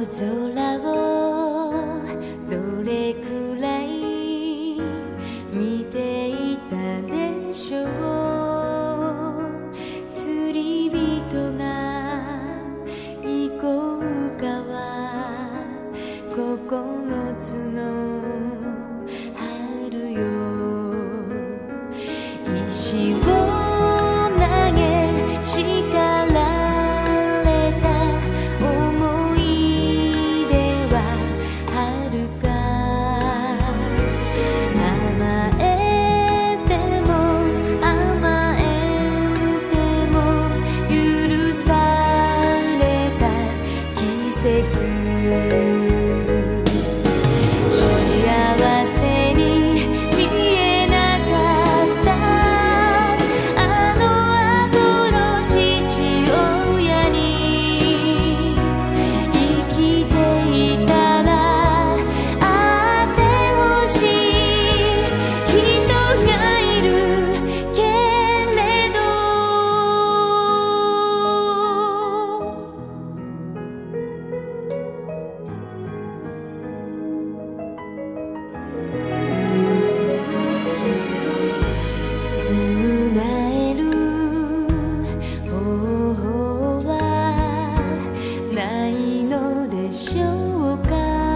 空をどれくらい見ていたでしょう。釣り人が行こうかは9つの春よ。石を投げ叱られた思い出は遥か甘えても甘えても許された季節。繋える方法はないのでしょうか。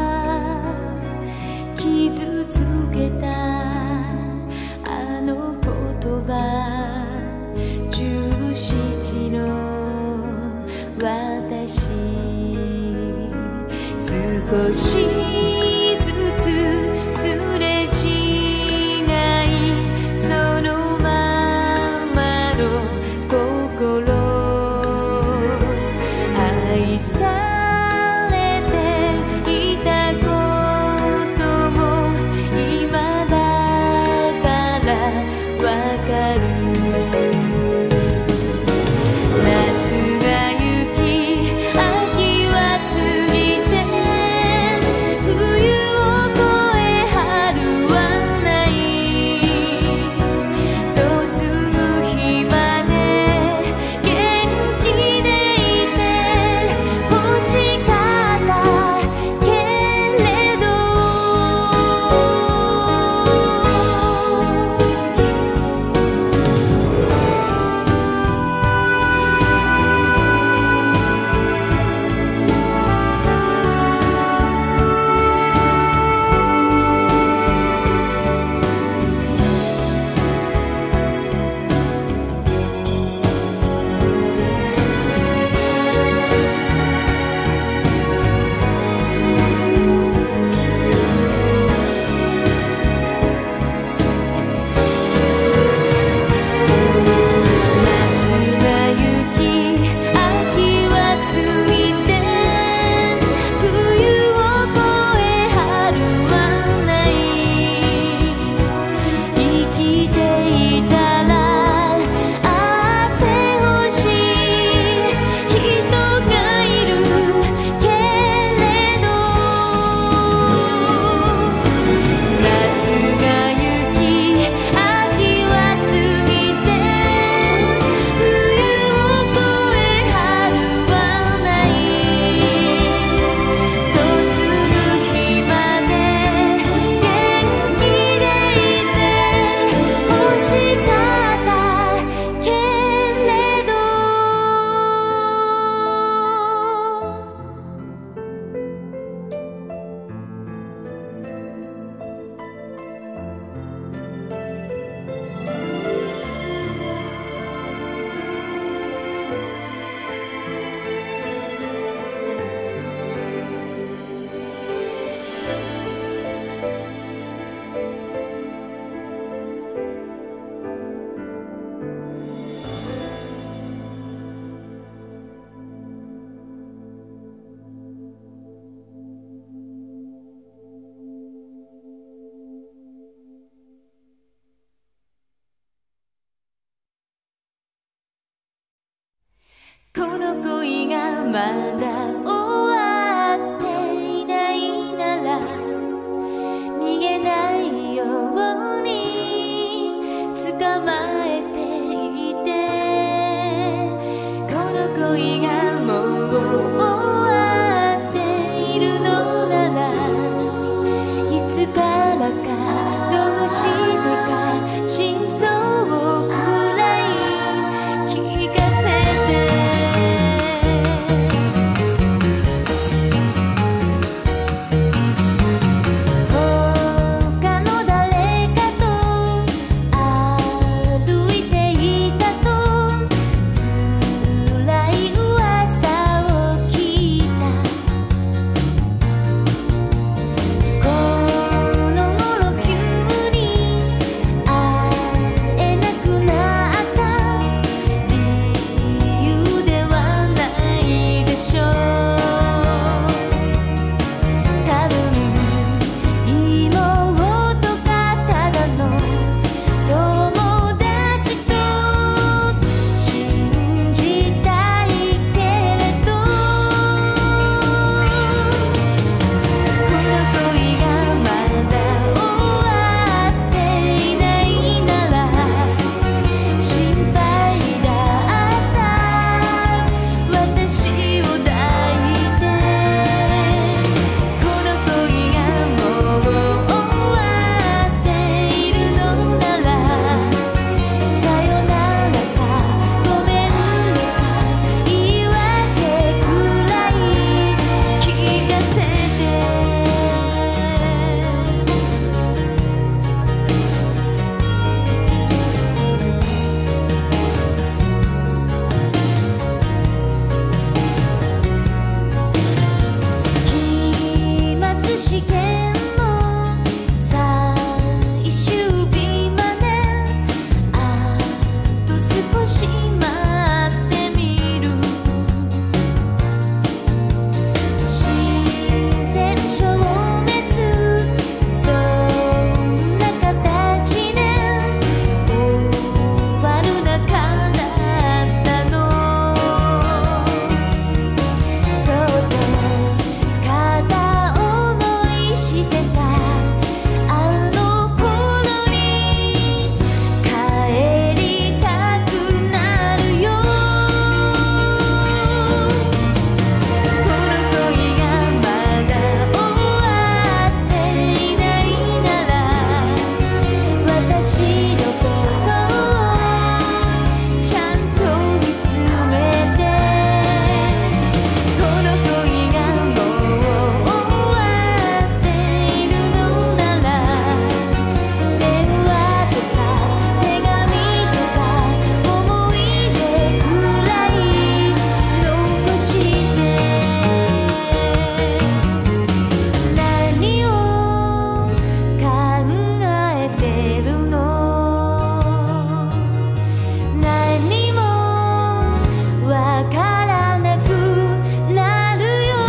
傷つけたあの言葉、17の私、少しずつすれ違いその心愛されていたことも今だからわかる。夏が行き秋は過ぎて冬を越え春はない嫁ぐ日までこの恋がまだ終わっていないなら逃げないように捕まえていて、この恋がもう終わってい真相くらい聞かせて他の誰かと歩いていたと辛い噂を聞いたこの頃急に会えなくなった理由ではないでしょう多分妹かただの友達と信じたいけれどこの恋がまだ終わっていないなら心配だった私を抱いてこの恋がもう終わっているのならさよならかごめんねか言い訳くらい聞かせて期末試験も最終日まであと少し待ってみる自然消滅そんな形で終わる中だったのそっと片思いしてたあの頃に帰りたくなるよこの恋がまだ終わっていないなら私のことをちゃんと見つめてこの恋がもう終わっているのなら電話とか手紙とか思い出くらい残して何を考えてるの何もわからなくなるよ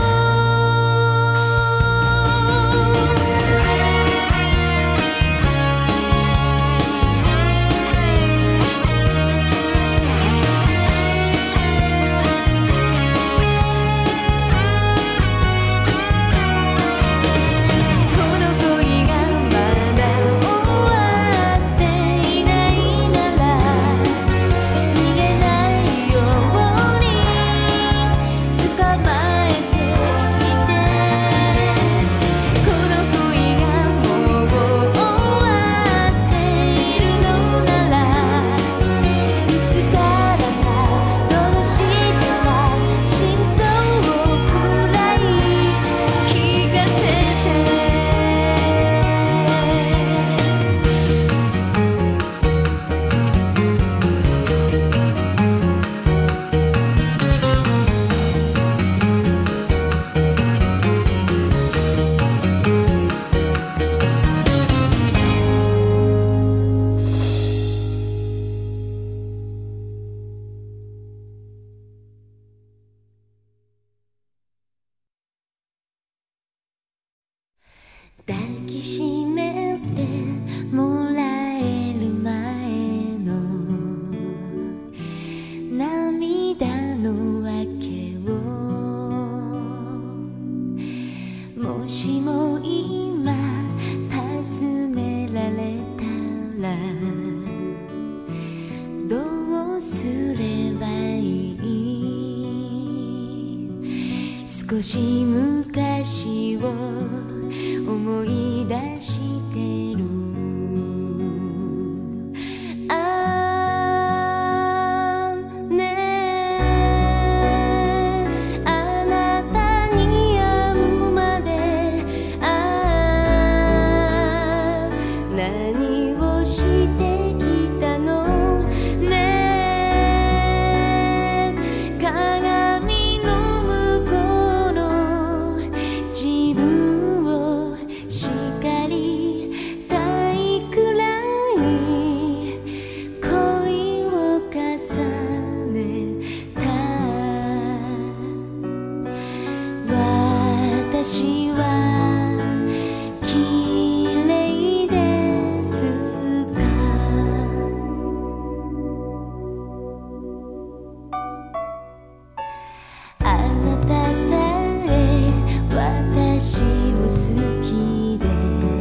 この恋がまだ終わっていないなら逃げないように捕まえていてこの恋がもう終わっているのならいつからかどうしてか真相くらい聞かせて抱きしめてもらえる前の涙の訳をもしも今尋ねられたらどうすればいい少し昔を思い出してる私は綺麗ですか？あなたさえ私を好きで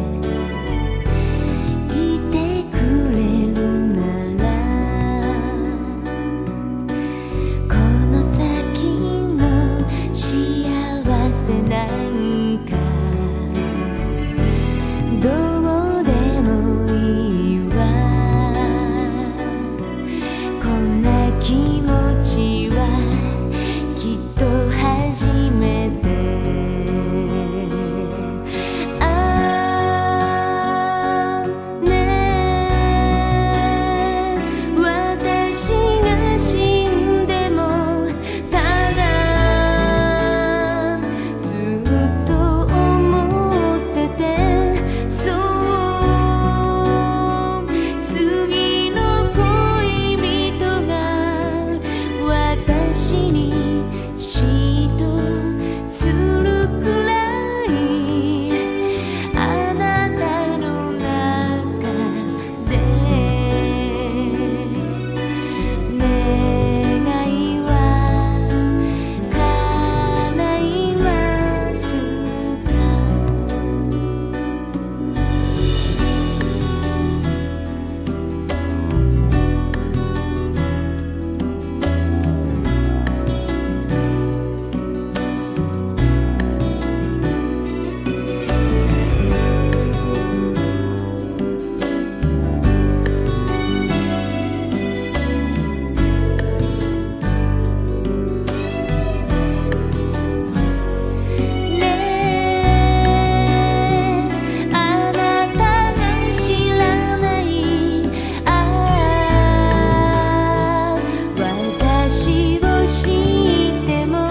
いてくれるなら、この先の幸せなんかどうでもいいわ。こんな気持ちはきっと初めて。ああねえ、私が死んでもただずっと思ってて、そう、次の恋人が私に嫉妬するくらいあなたの中で願いは叶いますか？ねえ、あなたが知らない、ああ私を知っても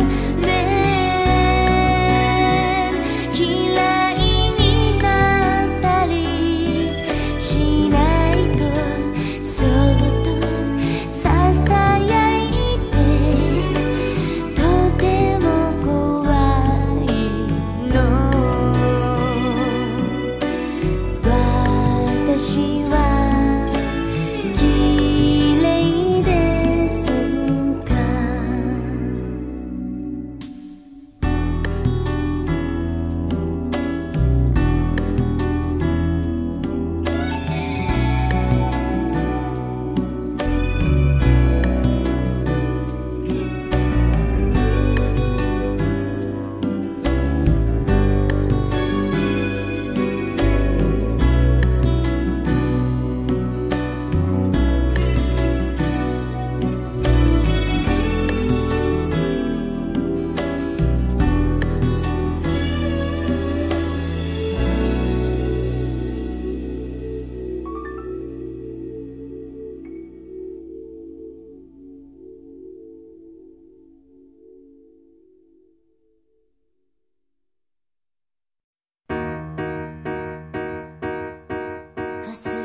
ね、嫌いになったりしないとそっとささやいて、とても怖いの。私は綺麗ですか？忘